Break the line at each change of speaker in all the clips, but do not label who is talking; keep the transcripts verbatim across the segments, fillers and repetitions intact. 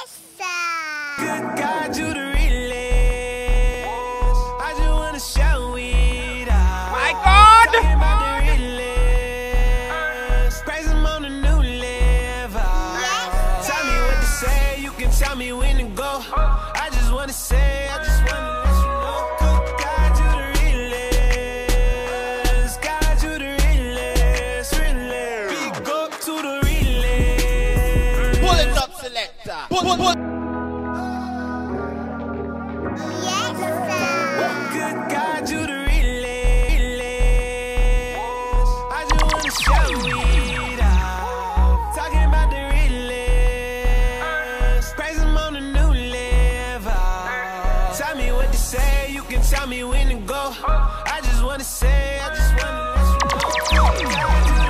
Yes, sir.
Good God, you the realest. I just wanna show it out.
My God!
Talking about the realest. Praise him on the new level.
Yes,
Tell me what to say, you can tell me when to go. I just wanna say, I just wanna let you know. Good God, you the realest. God, you the realest, realest. Big up to the realest.
Pull it up, selector. Pull, pull, pull.
yes, sir.
Good God, you the realest. I just wanna show it out. Talking about the realest. Praise him on the new level. Tell me what to say, you can tell me when to go. I just wanna say, I just wanna let you know. Good God, you the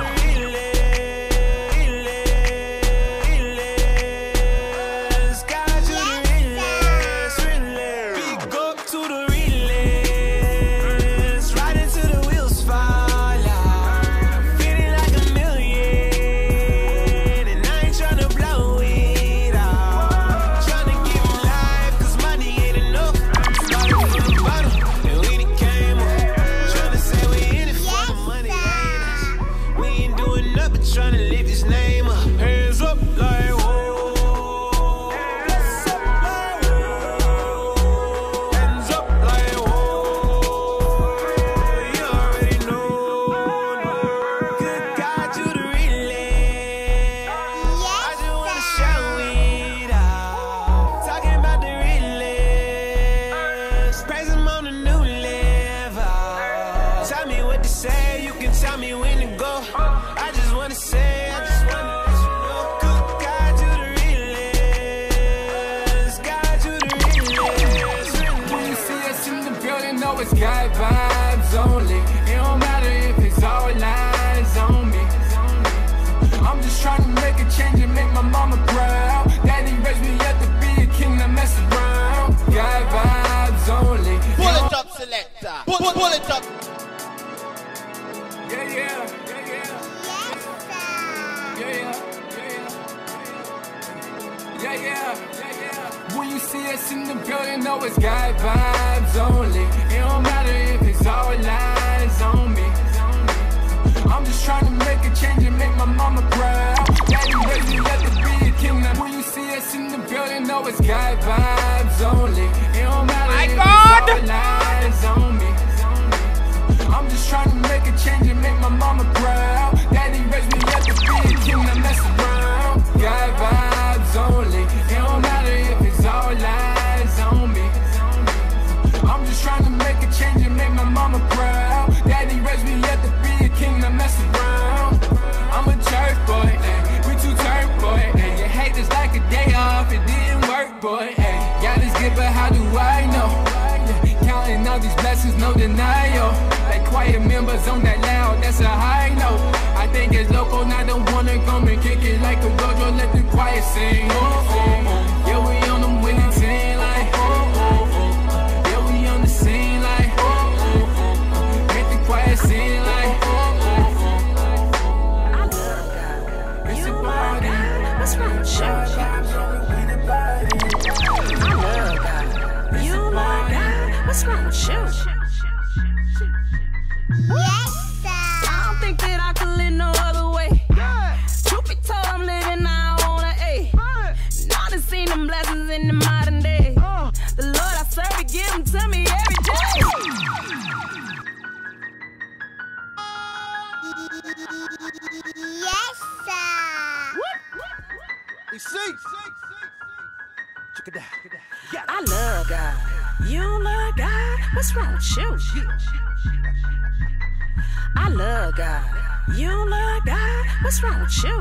realest. God, you the realest, realest. Big up to the realest. Right into the wheels fall out. Feeling like a million. And I ain't tryna blow it out. Tryna give him life, cause money ain't enough. Started from the bottom, and we done came up. Tryna say we in it for the money, ain't us. We ain't doing nothing but tryna lift his name up. Hands up like whoa. Hands up like whoa. Hands up like whoa. You already know. Good God, you the realest. I just wanna show it out. Talking about the realest. Praise him on the new level. Tell me what to say, you can tell me when to go. I just wanna say, I just wanna let you know. Good God, you the realest. God, you the realest,
When you
realest.
see us in the building, know it's God vibes only. It don't matter if it's all lines on me. I'm just trying to make a change and make my mama proud. Daddy raised me up to be a king, not mess around. God vibes only.
Pull it up, selector. Pull, pull, pull it up.
Yeah, yeah, yeah, yeah.
Yes, sir.
Yeah, yeah, yeah, yeah, yeah, yeah, yeah. When you see us in the building, know it's God vibes only. It don't matter if it's all lines on me. I'm just trying to make a change and make my mama proud. Daddy raised me up to be a king. Now when you see us in the building, know it's God vibes only. It don't matter
My
if
God!
it's all lines on me. I'm just trying to make a change and make my mama proud. Daddy raised me up to be a king, not mess around. God vibes only. It don't matter if it's all lies on me. I'm just trying to make a change and make my mama proud. Daddy raised me up to be a king, not mess around. I'm a church boy, ay. We two turf boy, ay. You hate this like a day off, it didn't work, boy, ay. God is good, but how do I know? Yeah, counting all these blessings, no denial. Like quiet members on that loud, that's a high note. I think it's local, now don't wanna come and kick it like a dojo, let the quiet sing. Oh, oh, oh. Yeah, we on them winning team like oh, oh, oh. Yeah, we on the scene like oh, oh, oh. Make the quiet sing like oh, oh, oh.
I love God.
It's
You
a
love
party.
God. What's wrong with you? I love God. You love God. What's wrong with you?
Yes, sir.
I don't think that I could live no other way. Truth be told, I'm living now on an A. Now to seen them blessings in the modern day. The Lord I serve, He give them to me every day.
Yes, sir.
We see. Check it out.
I love God. You love God. What's wrong with you? I love God. You love God. What's wrong with you?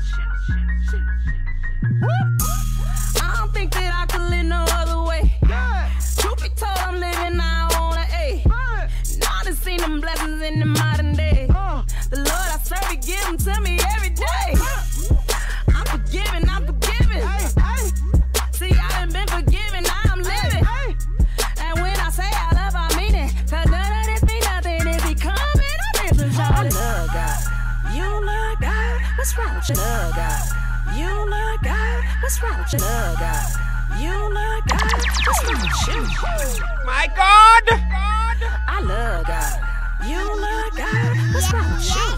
I don't think that I could live no other way. Truth be told, I'm living now on an A. Now to seen them blessings in the modern day. The Lord I serve, He give them to me every day. I'm forgiven, I'm forgiven. See, I done been forgiven, now I'm living. And when I say I love, I mean it. Cause none of this be nothing if He coming, I'm in the I love God. You love God. What's wrong with you? Love God. What's wrong with you? Love God. You love God. What's wrong with you?
My God!
I love God. You love God. What's wrong with you?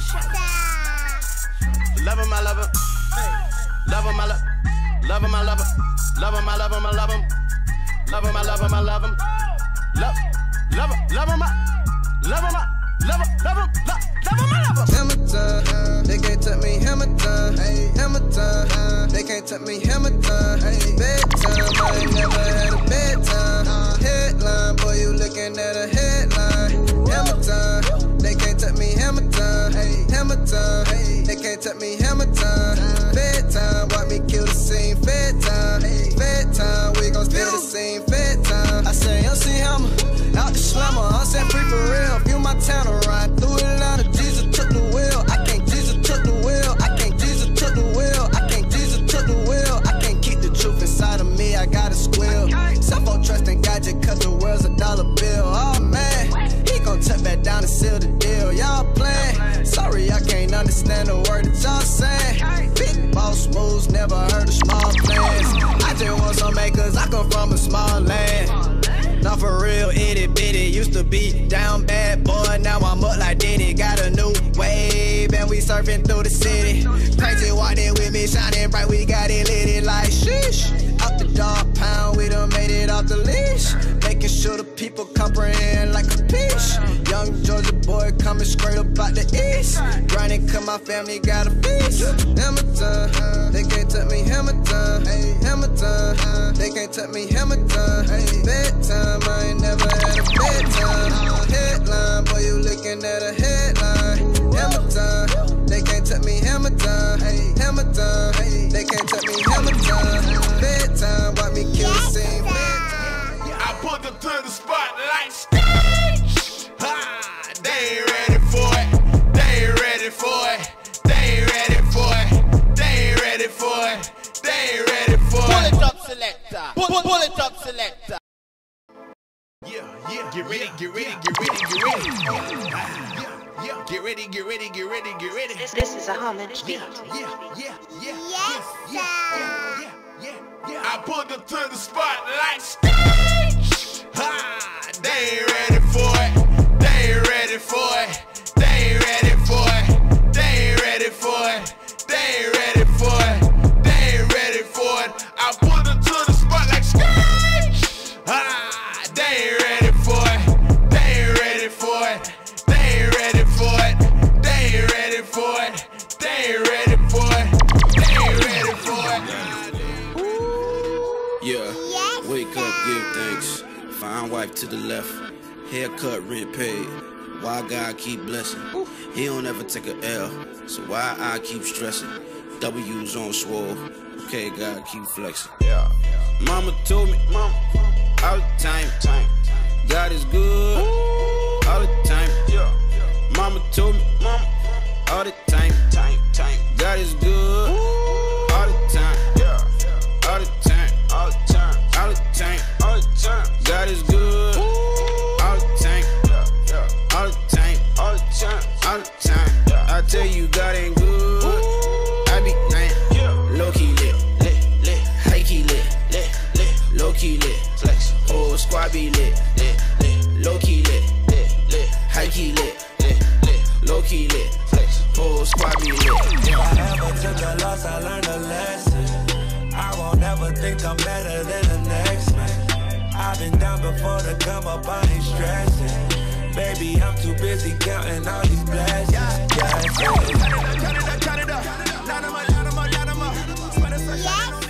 Love him, I love him. Love him, I love Love him, I love him. Love him, I love him, I love him. Love him, I love him, I love him. Love, love him, love him, I love him, I love him, love him, love, love him, I love him.
Hammer time, they can't touch me, hammer time, hey, hammer time, they can't touch me, hammer time, hey, bedtime, I ain't never had a bedtime, headline, boy, you looking at a headline, hammer time, they can't touch me, hammer time, hey, hammer time, hey, they can't touch me, hammer time, bedtime, watch me kill the scene, fed time, fed time, we gon' spill the scene, fed time, I say, M C Hammer, out the slammer, I'm set free for real, feel my town around, through Atlanta, Jesus took the wheel, I can't, Jesus took the wheel, I can't, Jesus took the wheel, I can't, Jesus took the wheel, I can't keep the truth inside of me, I gotta squeal, Suffolk trust in God just cause the world's a dollar bill, oh man, he gon' tuck back down and seal the deal, y'all playing, sorry I can't understand the word that y'all saying, big boss moves, never heard of small plans, I just want some acres, I come from a small land, not for real, itty bitty, used to be down bad boy, now I'm up like Diddy, got a new wave, and we surfing through the city, crazy walking with me, shining bright, we got it lit it like sheesh, out the dog pound, we done made it off the leash, making sure the people comprehend like a peach, young Georgia boy coming straight up out the east, grinding cause my family got a feast, hammer time, they can't touch me, hammer time, hey, hammer time, they can't touch me, hammer time, hey, bedtime, I ain't never had a bedtime, headline, boy you looking at a headline, hammer time, they can't touch me, hammer time, hey, hammer time, hey, they can't touch me, hammer time, bedtime, watch me kill the scene,
I put them to the spot like stage. Ha! They ain't ready for it. They ain't ready for it. They ain't ready for it. They ain't ready for it. They ain't ready for
Pull
it.
it up, selector. Pull, pull, pull it up, selector.
Yeah, yeah. Get ready, get ready, get ready, get ready. Yeah, yeah. Get ready, get ready, get ready, get ready.
This, this is a homage beat.
Yeah, yeah, yeah, yeah,
Yes,
yeah,
sir.
yeah, yeah, yeah. I put them to the spot like stage. Ha! They ain't ready for it. They ain't ready for it. They ain't ready for it. They ain't ready for it. They ain't ready for it. They ain't ready for it. I put them to the spot like stage. Ha! They ain't ready for it. They ain't ready for it. They ain't ready for it. They ain't ready for it. They ain't ready for it. They ain't ready for it.
Yeah,
Yes,
wake up,
sir.
give thanks. Fine wife to the left, haircut, rent paid. Why God keep blessing? He don't ever take a L, so why I keep stressing? W's on swole, okay, God keep flexing. Yeah. Mama told me, mama, all the time, time. God is good, all the time. Yeah. Mama told me, mama, all the time, time, time. God is good, all the time. Yeah. All the time, all the time, all the time, all the time. God is good, all the time, all the time, all the time, all the time. I tell you, God ain't good. I be lying, low key lit, lit, lit, high key lit, lit, lit, low key lit, flex. Whole squad be lit, lit, lit, low key lit, lit, lit, high key lit, lit, lit, low key lit, flex. Whole squad be lit.
If I ever took a loss, I learned a lesson. I won't ever think I'm better than the next man. I've been down before to come up, I ain't stressing. Baby, I'm too busy counting all these blessings. Yeah, yeah,
Count it up, count it up. Line 'em up, line 'em up, line 'em up. Swear to
Yes,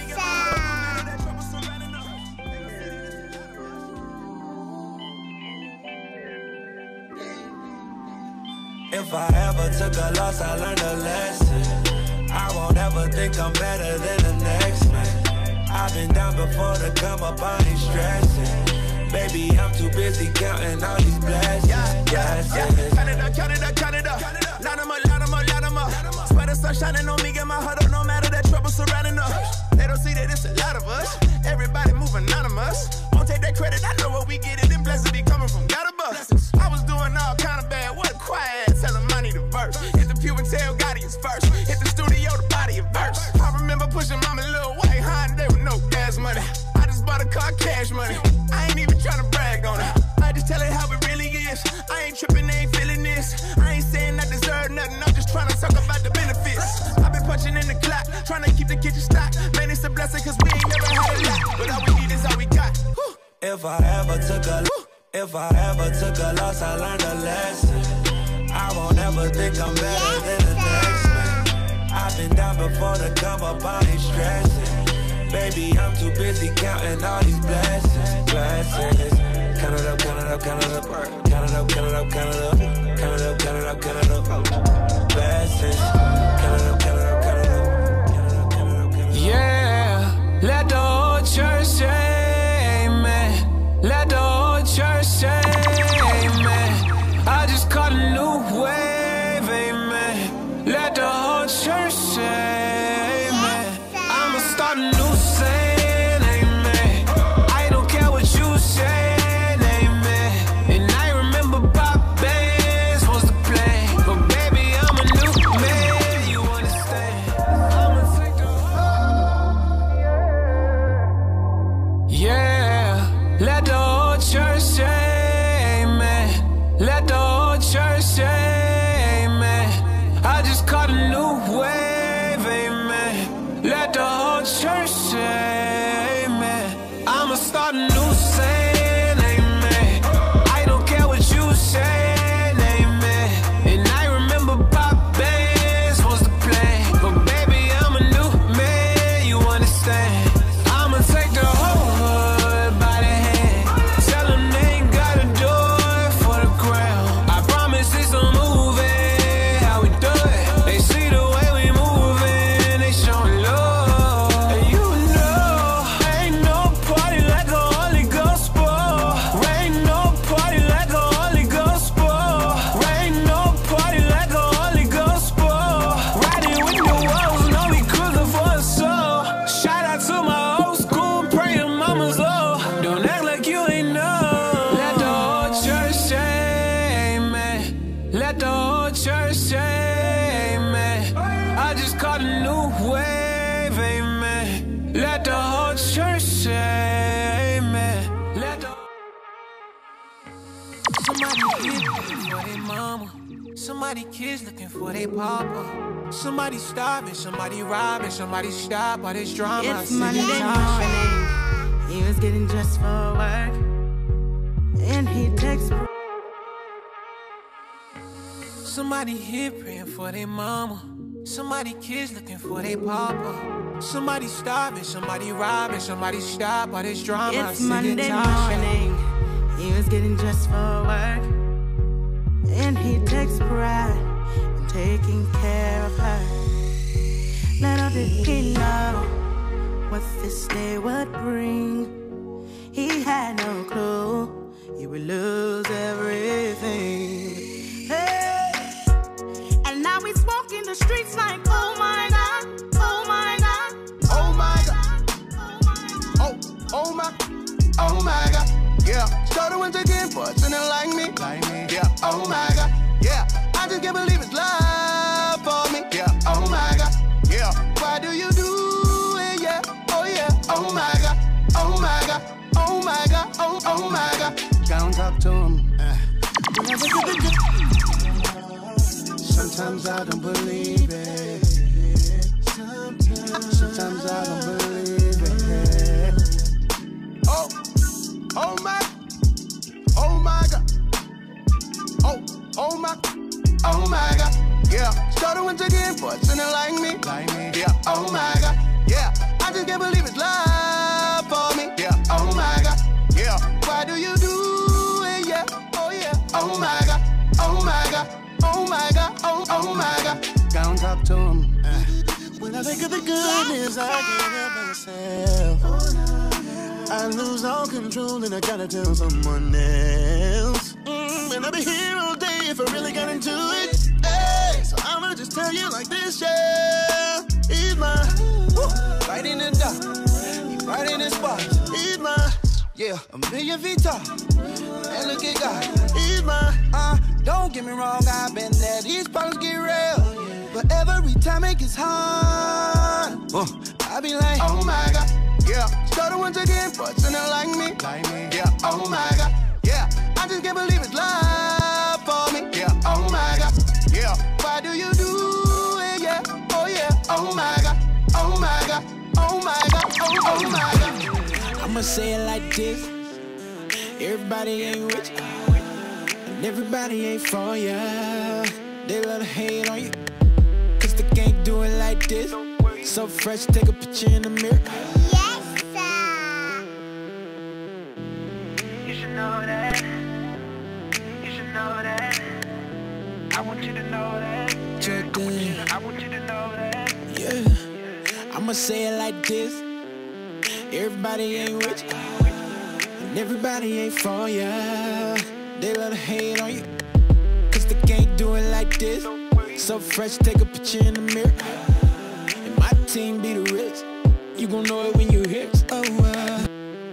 If I ever took a loss, I learned a lesson. I won't ever think I'm better than the next man. I've been down before to come up, I ain't stressing. Baby, I'm too busy counting all these blessings.
Yeah, yeah, yeah. Count it up, count it up, count it up. Line 'em up, line 'em up, line 'em up. Swear the sun shining on me, get my heart up, no matter that trouble surrounding us. They don't see that it's a lot of us. Everybody move anonymous. Won't take that credit, I know what we get it. Them blessings be coming from God above. I was doing all kind of bad, what quiet, tell him I need a verse. Hit the pew and tell God he is first. Hit the studio to body a verse. I remember pushing mama little white, high bought a car, cash money. I ain't even tryna brag on it. I just tell it how it really is. I ain't tripping, I ain't feeling this. I ain't saying I deserve nothing, I'm just trying to talk about the benefits. I've been punching in the clock, trying to keep the kitchen stocked. Man, it's a blessing, cause we ain't never had a lot. But all we need is all we got. Whew.
If I ever took a Whew. If I ever took a loss, I learned a lesson. I won't ever think I'm better than the next man. I've been down before to come up, I ain't stressing. Baby, I'm too busy counting all these blessings, blessings. Count it up, count it up, count it up, count it up, count it up, count it up, count it up, count it up, count it up, blessings. Count it up, count it up, count it up, count it up, count it up, count it up.
Yeah, let the whole church say amen. Let the whole church say amen. I just caught a new wave, amen. Let the whole church say amen. I'ma start a new saying, amen. I don't care what you say, amen. And I remember pop bands was the plan. But baby, I'm a new man, you understand. I'ma take the yeah, let the whole church say amen. Let the whole church say amen. I just caught a new wave, amen. Let the whole church say amen. I'ma start a new saying, amen. I don't care what you say, amen. And I remember pop bands was the plan. But baby, I'm a new man, you understand. I'ma take the whole hood by the hand. Tell them they ain't gotta do it for the ground. I promise it's a movie, how we do it. They see the way we moving, they showing love. And you know, ain't no party like a Holy Ghost ball. Ain't no party like a Holy Ghost ball. Ain't no party like a Holy Ghost ball. Riding with the wolves, know we cruising for a soul. Shout out to my old school praying mamas low. Don't act like you ain't know. Let the whole church say amen. Let the whole church say amen. I just caught a new wave, amen. Let the whole church say amen. Let the somebody hit looking for their mama. Somebody kids looking for their papa. Somebody starving, somebody robbing, somebody stop all this drama.
It's Monday morning. He was getting dressed for work, and he texts.
Somebody here praying for their mama. Somebody kids looking for their papa. Somebody starving, somebody robbing, somebody stop all this drama.
It's Monday morning. He was getting dressed for work, and he takes pride in taking care of her. Little did he know what this day would bring. He had no clue he would lose everything. Hey, and now he's walking the streets like, oh my God, oh my God,
Oh my God. Oh, oh my, oh my God. Yeah, started once again for a sinner like me. Like me. Yeah, oh my God. Yeah, I just can't believe it's love for me. Yeah, oh my God. Yeah, why do you do it? Yeah, oh yeah, oh my God. Oh my God. Oh my God. Oh, oh my God. Don't talk to him. Uh. Sometimes I don't believe it. Sometimes I don't believe it. Oh, oh my, oh my God. Oh, oh my, oh my God. Yeah, started once again for a sinner like me. Like me. Yeah, oh my God. Yeah, I just can't believe it's love for me. Yeah, oh my God. Yeah, why do you do it? Yeah, oh yeah, oh my God. Oh my God. Oh my God. Oh, oh my God. Don't talk to him. Uh. When I think of the goodness, I can't help myself. I lose all control and I gotta tell someone else. Mm, and I'll be here all day if I really got into it. Hey, so I'ma just tell you like this, yeah. He's mine. Woo. Right in the dark. He right in his spot. He's mine. Yeah, a million feet tall. And look at God. He's mine. Uh, don't get me wrong, I've been there. These problems get real. But every time it gets hard, uh, I be like, oh my God. Yeah, started once again for sinner like me. Like me. Yeah, oh my God. Yeah, I just can't believe it's love for me. Yeah, oh my God. Yeah, why do you do it? Yeah, oh yeah, oh my God. Oh my God. Oh my God. Oh, oh my God.
I'ma say it like this. Everybody ain't rich, and everybody ain't for ya. They love to hate on you, cause they can't do it like this. So fresh, take a picture in the mirror.
Yes, sir.
You should know that. You should know that. I want you to know that.
Check in.
I want you to know that.
Yeah, I'ma say it like this. Everybody ain't rich, and everybody ain't for ya. They love to hate on you, cause they can't do it like this. So fresh, take a picture in the mirror. And my team be the realest. You gon' know it when you hear it. Oh, uh.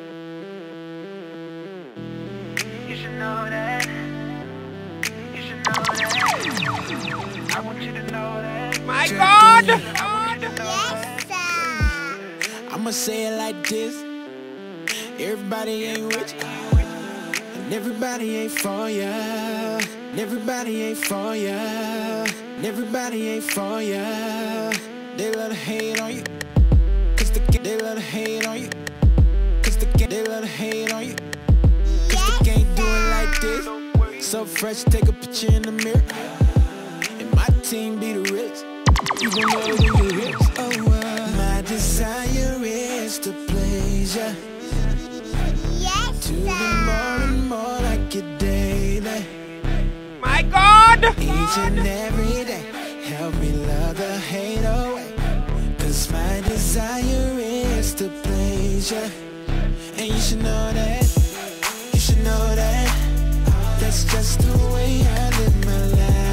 You should know that. You should know that. I want you to know that.
My God!
I want you to know
Yes, sir.
I'ma say it like this. Everybody ain't rich, and everybody ain't for ya. And everybody ain't for ya. And everybody ain't for ya. They love to hate on you, cause they, they love to hate on you, cause they, they love to hate on you, cause they can't do it like this. So fresh, take a picture in the mirror. And my team be the realest. You gon' know it when you hear it. Oh, uh. My desire is to please ya,
Yes,
to be more
sir.
and more like you daily.
My God!
Each and every day, help me love the hate away. Cause my desire is to please ya. And you should know that, you should know that. That's just the way I live my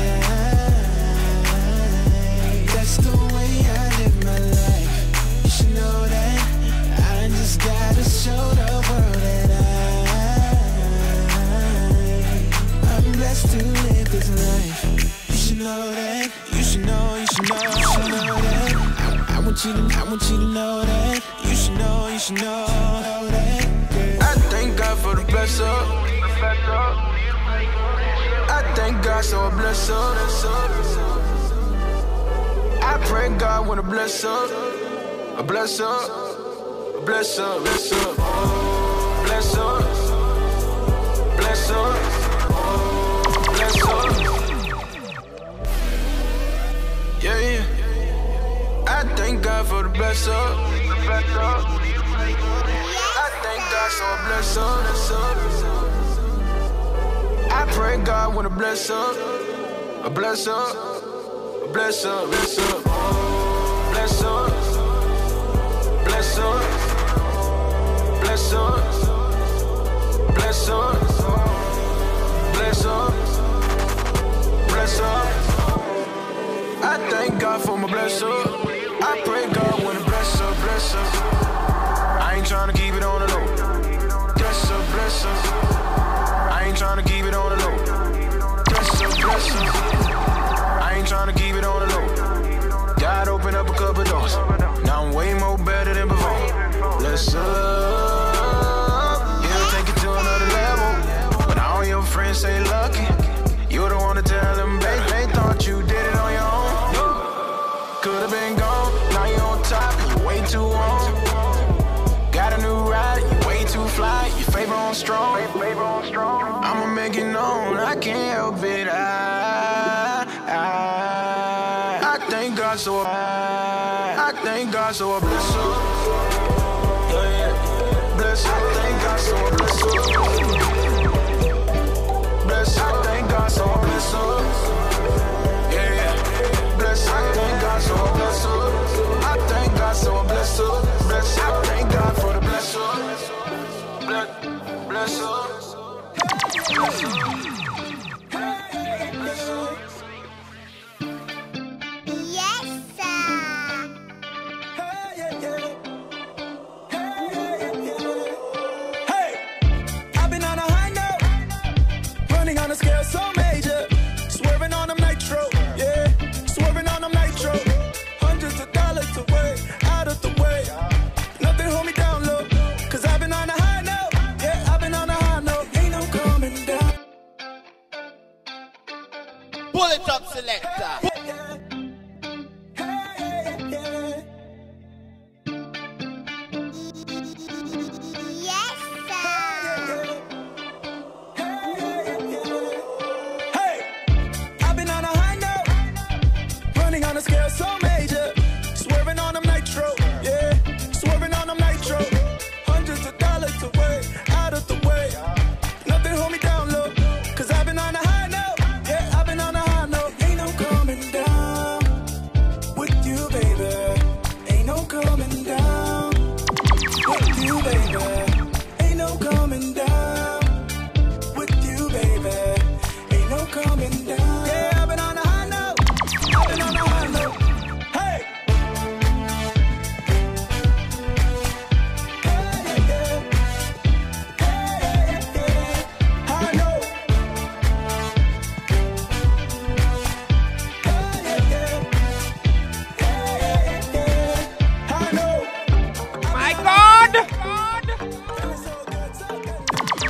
life. That's the way I live my life. You should know that. I just gotta show the world that I, I'm blessed to live this life. You should know that. You should know, you should know, you should know that. I, I want you to, I want you to know that. You should know, you should know, know that. Yeah.
I thank God for the bless up. I thank God so I bless up. I pray God when I bless up. I bless up. I bless up. Bless up. Bless up. Bless up. Bless up. Yeah, yeah. I thank God for the bless up. I thank God so I bless up. Bless up. I pray God when I bless up. I bless up. I bless up. Bless up. Bless up. Bless up. Bless up. Bless up. Bless up. Bless up. I thank God for my bless up. I pray God when I bless up. Bless up. I ain't tryna keep it on the low. Bless up. Bless up. I ain't tryna keep it on the low. Bless up. Bless up. I ain't tryna keep it on the low. God opened up a couple doors. Now I'm way more better than before. Bless up. Yeah, take it to another level. When all your friends say lucky, you don't wanna tell them, babe, they thought you did it on your own. Could've been gone, now you're on top, you way too long. Got a new ride, you way too fly, your favor on strong. I'ma make it known, I can't help it. I, I, I thank God so I, I thank God so I bless her. Yeah, yeah. Bless her, I thank God so I bless her. Bless her, I thank God so I bless her. Yeah, yeah. Bless her, I thank God so I bless her. I thank God so I bless her. Bless her, I thank God for the bless her. Bless, bless her. Bless her.
Yes, sir.
I've been on a high note, running on a scale so major, swerving on them nitro, yeah, swerving on them nitro, hundreds of dollars away, out of the way, nothing hold me down low,
selector.
Yes, sir.
Hey, I've been on a high note, running on a scale so major, swerving on them nitro, yeah, swerving on them nitro, hundreds of dollars away, out of the way, nothing hold me down low, cause I've been on a high note, yeah, I've been on a high note, ain't no coming down with you, baby, ain't no coming down with you, baby, ain't no coming down with you, baby, ain't no coming down. Yeah, I've been on a high note, I've been on a high note. Hey, hey, yeah, yeah. Hey, yeah, yeah. High note. Hey, yeah, yeah. Hey, yeah, yeah. High note.
My God!
Feeling so good, so good.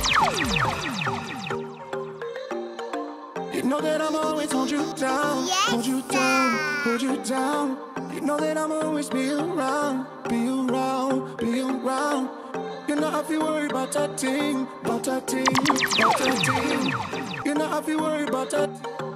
You know that I'm always hold you down,
Yes,
hold you down, hold you down. You know that I'm always be around, be around, be around. You know I feel worried about that thing, about that thing, about that thing. You know I feel worried about that.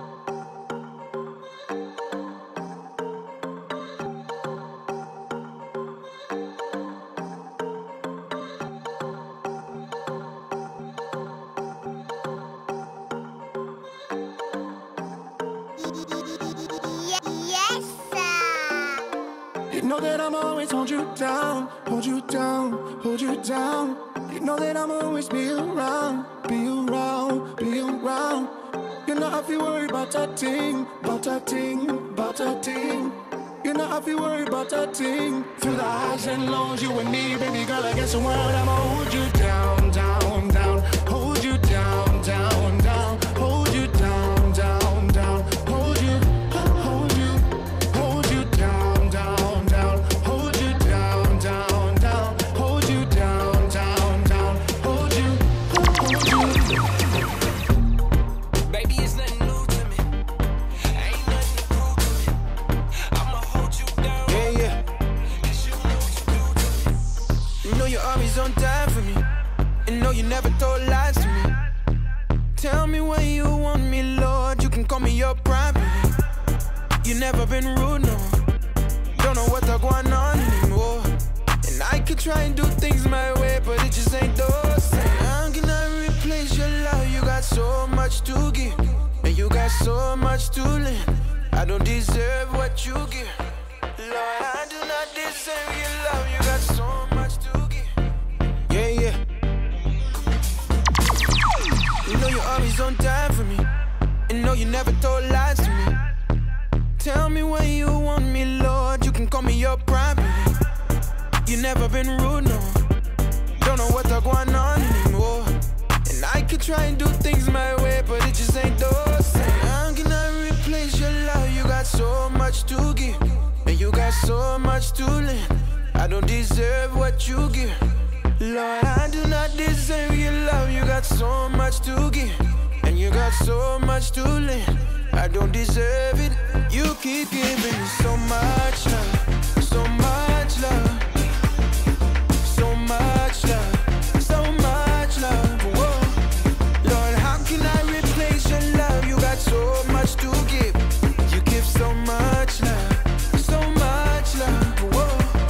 Ye- Yes, sir.
You know that I'm always hold you down, hold you down, hold you down. You know that I'm always be around, be around, be around. You know I feel worried about that thing, about that thing, about that thing. You know I feel worried about that thing. Through the highs and lows, you and me, baby girl, against the world, I'ma hold you down, down, down. Hold you down, down, down. Hold you down, down, down. Hold you, hold you, hold you down, down, down. Hold you down, down, down. Hold you down, down, down. Hold you, hold you.
Baby, it's nothing new to me. Ain't nothing to prove to me. I'ma hold you down.
Yeah, yeah.
Cause you know what you do to me.
You know you're always on time for me. And know you never told lies to me. Tell me when you want me, Lord. You can call me your property. You never been rude, no. Don't know what's going on anymore. And I could try and do things my way, but it just ain't those same. How can I replace your love? You got so much to give, and you got so much to lend. I don't deserve what you give. Lord, I do not deserve your love. You got so much to give. Yeah, yeah. You know you're always on time for me. And know you never told lies to me. Tell me when you want me, Lord. You can call me your property. You never been rude, no. Don't know what's going on anymore. And I could try and do things my way, but it just ain't those same. How can I replace your love? You got so much to give, and you got so much to lend. I don't deserve what you give. Lord, I do not deserve your love. You got so much to give, and you got so much to lend. I don't deserve it. You keep giving me so much love, so much love, so much love, so much love. Whoa. Lord, how can I replace your love? You got so much to give. You give so much love, so much love. Whoa.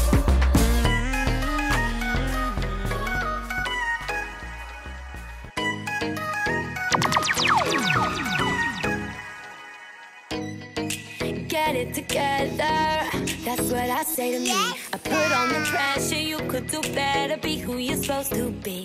Get it together, that's what I say to me. I put on the pressure, you could do better, be who you're supposed to be.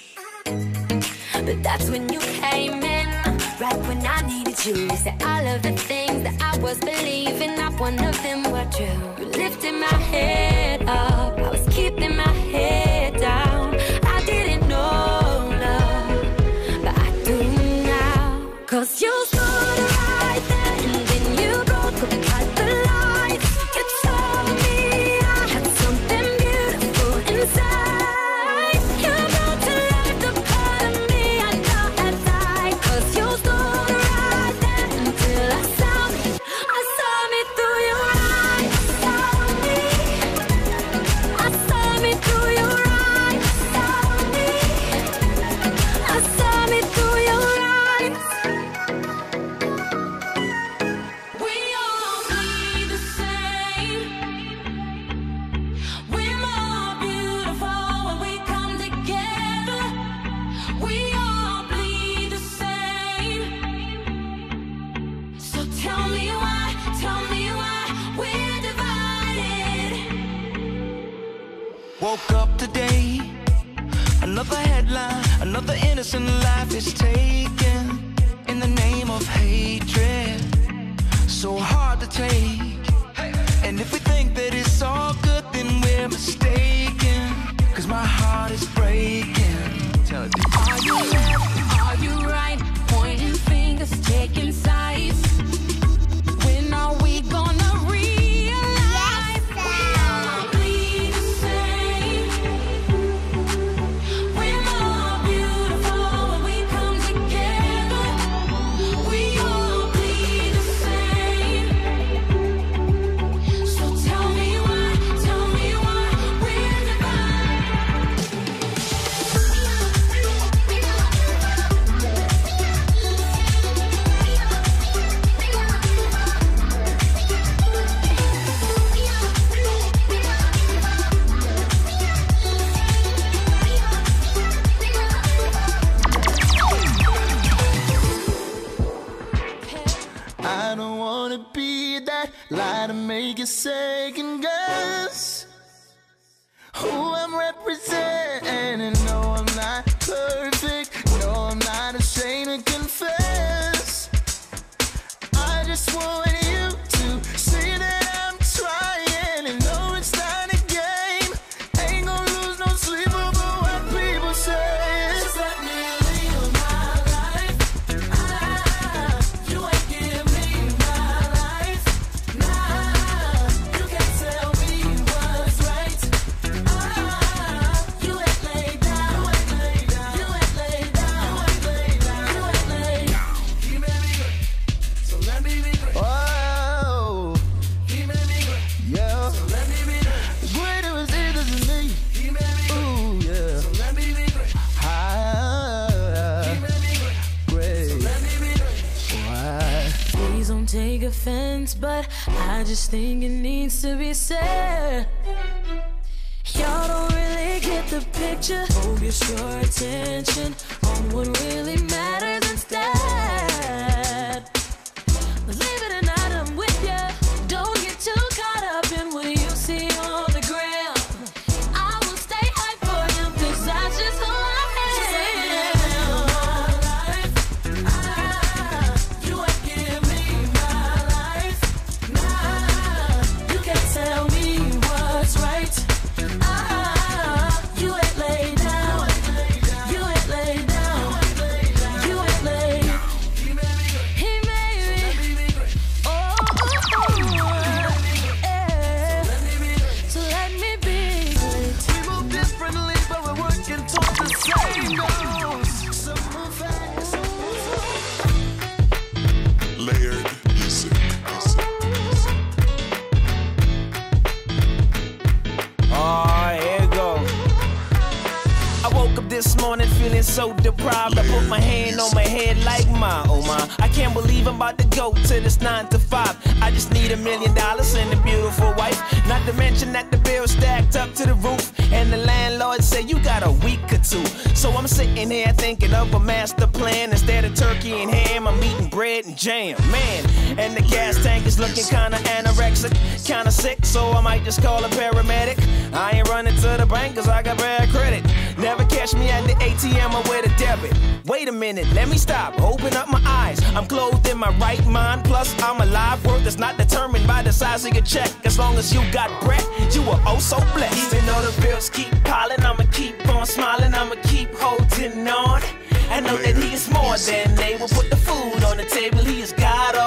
But that's when you came in, right when I needed you. You said all of the things that I was believing, not one of them were true. You lifted my head up, I was keeping my head down. I didn't know love, but I do now. Cause you stood right there, and then you broke apart the lights. You told me I had something beautiful inside. You brought to life the part of me I thought had died. Cause you stood right there until I sounded
up today. Another headline, another innocent life is taken in the name of hatred. So hard to take. And if we think that it's all good, then we're mistaken. Cause my heart is breaking. Tell it.
Are you left? Are you right? Pointing fingers, taking sides. When are we gonna realize we all bleed the same? We're more beautiful when we come together. We all bleed the same. So tell me why, tell me why we're
I don't wanna be that lie to make you second guess who I'm representing. No, I'm not perfect. No, I'm not ashamed to confess. I just want you to see that I'm trying and know it's not a game. Ain't gonna lose no sleep over what people say. Just let me live my life. Ah, you ain't give me my life. Nah, you can't tell me what's right. Ah, you ain't laid down. You ain't laid down. You ain't laid down. You ain't laid down. He made me great, so let me be great. Oh, he made me great, yeah. So let me be great. Greater is he than me. He made me great. Ooh, yeah. So let me be great. Ah, he made me great. Great. So let me be great. Why?
Please don't take offense, but I just think it needs to be said. Y'all don't really get the picture. Focus your attention on what really matters instead. Believe it or not, I'm with ya. Don't get too caught up in what you see on the gram. I will stay hype for him, cause that's just who I am. Ah, you ain't give me my life. Nah, you can't tell me what's right. Ah, you ain't laid down. You ain't laid down. You ain't laid. He made me. Oh, oh, oh, yeah. So let me be great.
We move differently, but we're working towards the same goals. So move fast.
Layered music.
Oh, here it go. I woke up this morning feeling so deprived. I put my hand on my head like my, oh my. I can't believe I'm about to go to this nine to five. I just need a million dollars and a beautiful wife. Not to mention that the bill stacked up to the roof. And the landlord said you got a week or two. So I'm sitting here thinking of a master plan. Instead of turkey and ham, I'm eating bread and jam. Man, and the gas tank is looking kinda anorexic, kinda sick, so I might just call a paramedic. I ain't running to the bank cause I got bad credit. Never catch me at the A T M or with a debit. Wait a minute, let me stop, open up my eyes. I'm clothed in my right mind, plus I'm alive. Worth is not determined by the size of your check. As long as you got bread, you are oh so blessed. Even though the bills keep piling, I'ma keep on smiling, I'ma keep holding on. I know that he is more than able. Put the food on the table, he is God